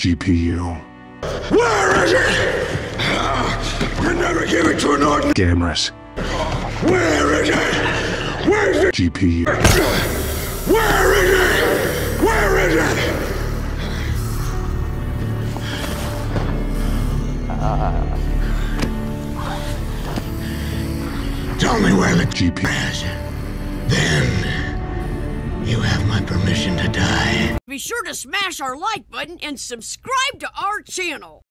GPU. Where is it? You never give it to an ordinary. Cameras. Where is it? Where's the GPU. Where is it? Where is it? Tell me where the GPU is. Then you have my permission to die. Be sure to smash our like button and subscribe to our channel.